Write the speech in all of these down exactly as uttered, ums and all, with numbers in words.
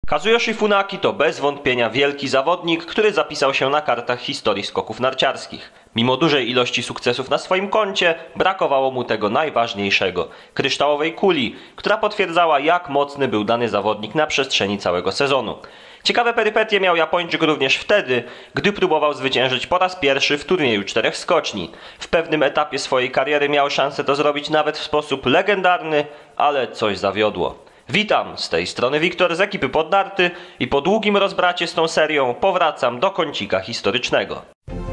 Kazuyoshi Funaki to bez wątpienia wielki zawodnik, który zapisał się na kartach historii skoków narciarskich. Mimo dużej ilości sukcesów na swoim koncie, brakowało mu tego najważniejszego – kryształowej kuli, która potwierdzała, jak mocny był dany zawodnik na przestrzeni całego sezonu. Ciekawe perypetie miał Japończyk również wtedy, gdy próbował zwyciężyć po raz pierwszy w turnieju czterech skoczni. W pewnym etapie swojej kariery miał szansę to zrobić nawet w sposób legendarny, ale coś zawiodło. Witam, z tej strony Wiktor z ekipy Poddarty i po długim rozbracie z tą serią powracam do kącika historycznego.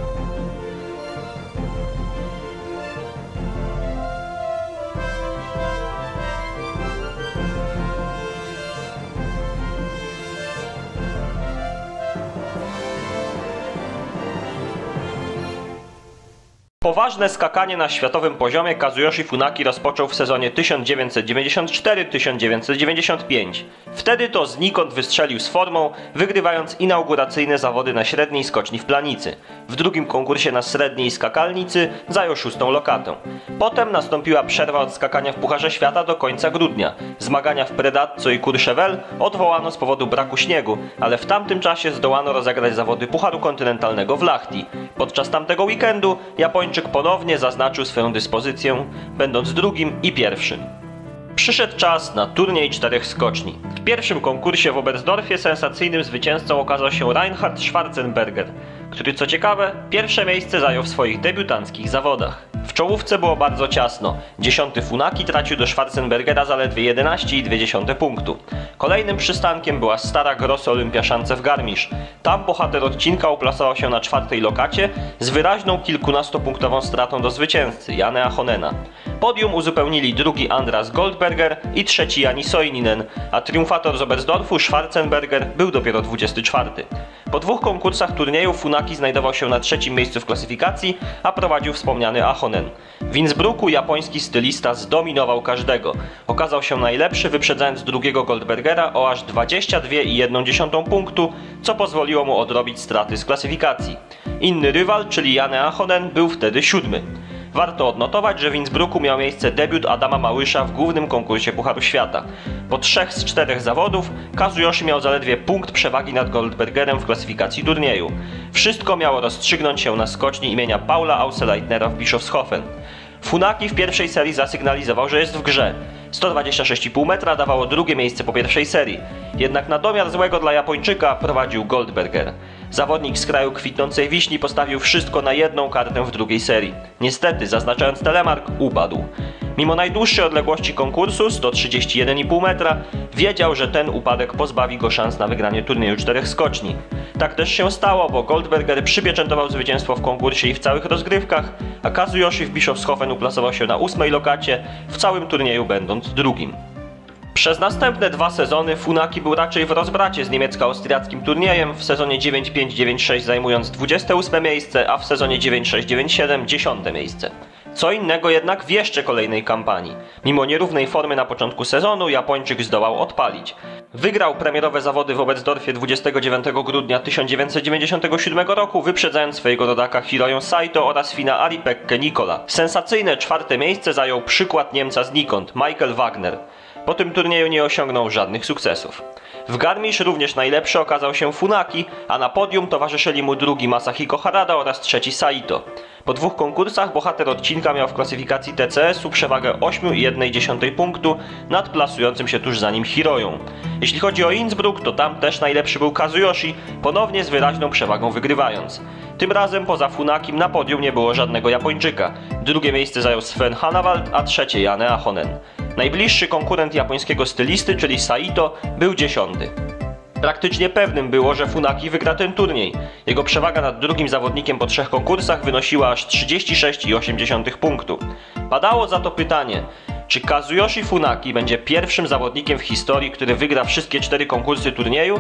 Poważne skakanie na światowym poziomie Kazuyoshi Funaki rozpoczął w sezonie tysiąc dziewięćset dziewięćdziesiąt cztery tysiąc dziewięćset dziewięćdziesiąt pięć. Wtedy to znikąd wystrzelił z formą, wygrywając inauguracyjne zawody na średniej skoczni w Planicy. W drugim konkursie na średniej skakalnicy zajął szóstą lokatę. Potem nastąpiła przerwa od skakania w Pucharze Świata do końca grudnia. Zmagania w Predazzo i Courchevel odwołano z powodu braku śniegu, ale w tamtym czasie zdołano rozegrać zawody Pucharu Kontynentalnego w Lahti. Podczas tamtego weekendu Japończyk ponownie zaznaczył swoją dyspozycję, będąc drugim i pierwszym. Przyszedł czas na turniej czterech skoczni. W pierwszym konkursie w Oberstdorfie sensacyjnym zwycięzcą okazał się Reinhard Schwarzenberger, który co ciekawe pierwsze miejsce zajął w swoich debiutanckich zawodach. W czołówce było bardzo ciasno. Dziesiąty Funaki tracił do Schwarzenbergera zaledwie jedenaście przecinek dwa punktu. Kolejnym przystankiem była stara Grosse Olympiaszance w Garmisch. Tam bohater odcinka uplasował się na czwartej lokacie z wyraźną kilkunastopunktową stratą do zwycięzcy Janne Ahonena. Podium uzupełnili drugi Andras Goldberger i trzeci Jani Soininen, a triumfator z Oberstdorfu Schwarzenberger był dopiero dwudziesty czwarty. Po dwóch konkursach turnieju Funaki znajdował się na trzecim miejscu w klasyfikacji, a prowadził wspomniany Ahonen. W Innsbrucku japoński stylista zdominował każdego. Okazał się najlepszy, wyprzedzając drugiego Goldbergera o aż dwadzieścia dwa przecinek jeden punktu, co pozwoliło mu odrobić straty z klasyfikacji. Inny rywal, czyli Janne Ahonen, był wtedy siódmy. Warto odnotować, że w Innsbrucku miał miejsce debiut Adama Małysza w głównym konkursie Pucharu Świata. Po trzech z czterech zawodów Kazuyoshi miał zaledwie punkt przewagi nad Goldbergerem w klasyfikacji turnieju. Wszystko miało rozstrzygnąć się na skoczni imienia Paula Außerleitnera w Bischofshofen. Funaki w pierwszej serii zasygnalizował, że jest w grze. sto dwadzieścia sześć przecinek pięć metra dawało drugie miejsce po pierwszej serii. Jednak na domiar złego dla Japończyka prowadził Goldberger. Zawodnik z kraju kwitnącej wiśni postawił wszystko na jedną kartę w drugiej serii. Niestety, zaznaczając telemark, upadł. Mimo najdłuższej odległości konkursu, sto trzydzieści jeden przecinek pięć metra, wiedział, że ten upadek pozbawi go szans na wygranie turnieju czterech skoczni. Tak też się stało, bo Goldberger przypieczętował zwycięstwo w konkursie i w całych rozgrywkach, a Kazuyoshi w Bischofshofen uplasował się na ósmej lokacie, w całym turnieju będąc drugim. Przez następne dwa sezony Funaki był raczej w rozbracie z niemiecko-austriackim turniejem, w sezonie dziewięć pięć dziewięć sześć zajmując dwudzieste ósme miejsce, a w sezonie dziewięć sześć dziewięć siedem dziesiąte miejsce. Co innego jednak w jeszcze kolejnej kampanii. Mimo nierównej formy na początku sezonu Japończyk zdołał odpalić. Wygrał premierowe zawody w Oberstdorfie dwudziestego dziewiątego grudnia tysiąc dziewięćset dziewięćdziesiątego siódmego roku, wyprzedzając swojego rodaka Hiroyo Saito oraz Fina Ari-Pekkę Nicola. Sensacyjne czwarte miejsce zajął przykład Niemca znikąd, Michael Wagner. Po tym turnieju nie osiągnął żadnych sukcesów. W Garmisch również najlepszy okazał się Funaki, a na podium towarzyszyli mu drugi Masahiko Harada oraz trzeci Saito. Po dwóch konkursach bohater odcinka miał w klasyfikacji T C S u przewagę osiem przecinek jeden punktu nad plasującym się tuż za nim Hiroją. Jeśli chodzi o Innsbruck, to tam też najlepszy był Kazuyoshi, ponownie z wyraźną przewagą wygrywając. Tym razem poza Funakim na podium nie było żadnego Japończyka. Drugie miejsce zajął Sven Hannawald, a trzecie Janne Ahonen. Najbliższy konkurent japońskiego stylisty, czyli Saito, był dziesiąty. Praktycznie pewnym było, że Funaki wygra ten turniej. Jego przewaga nad drugim zawodnikiem po trzech konkursach wynosiła aż trzydzieści sześć przecinek osiem punktu. Padało za to pytanie, czy Kazuyoshi Funaki będzie pierwszym zawodnikiem w historii, który wygra wszystkie cztery konkursy turnieju?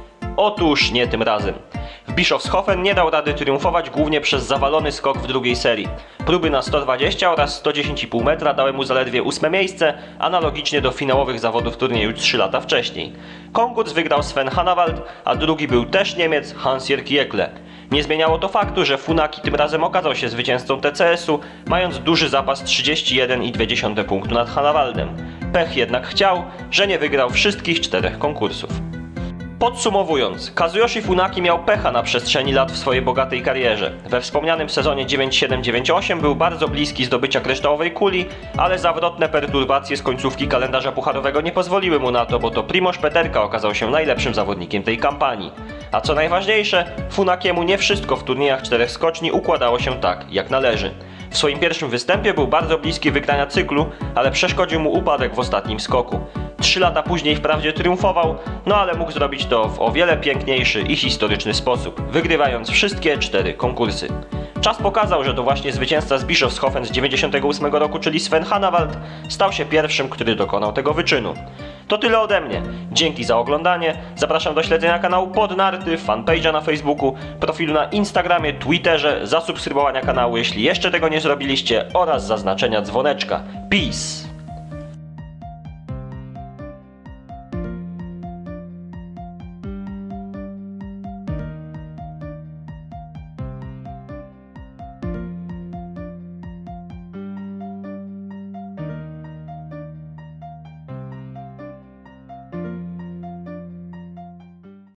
Otóż nie tym razem. W Bischofshofen nie dał rady triumfować głównie przez zawalony skok w drugiej serii. Próby na sto dwadzieścia oraz sto dziesięć przecinek pięć metra dały mu zaledwie ósme miejsce, analogicznie do finałowych zawodów turnieju trzy lata wcześniej. Konkurs wygrał Sven Hannawald, a drugi był też Niemiec Hans-Jörg Jekle. Nie zmieniało to faktu, że Funaki tym razem okazał się zwycięzcą T C S u, mając duży zapas trzydzieści jeden przecinek dwa punktu nad Hannawaldem. Pech jednak chciał, że nie wygrał wszystkich czterech konkursów. Podsumowując, Kazuyoshi Funaki miał pecha na przestrzeni lat w swojej bogatej karierze. We wspomnianym sezonie dziewięć siedem dziewięć osiem był bardzo bliski zdobycia kryształowej kuli, ale zawrotne perturbacje z końcówki kalendarza pucharowego nie pozwoliły mu na to, bo to Primož Peterka okazał się najlepszym zawodnikiem tej kampanii. A co najważniejsze, Funakiemu nie wszystko w turniejach czterech skoczni układało się tak, jak należy. W swoim pierwszym występie był bardzo bliski wygrania cyklu, ale przeszkodził mu upadek w ostatnim skoku. Trzy lata później wprawdzie triumfował, no ale mógł zrobić to w o wiele piękniejszy i historyczny sposób, wygrywając wszystkie cztery konkursy. Czas pokazał, że to właśnie zwycięzca z Bischofshofen z dziewięćdziesiątego ósmego roku, czyli Sven Hannawald, stał się pierwszym, który dokonał tego wyczynu. To tyle ode mnie. Dzięki za oglądanie. Zapraszam do śledzenia kanału Podnarty, fanpage'a na Facebooku, profilu na Instagramie, Twitterze, zasubskrybowania kanału, jeśli jeszcze tego nie zrobiliście, oraz zaznaczenia dzwoneczka. Peace!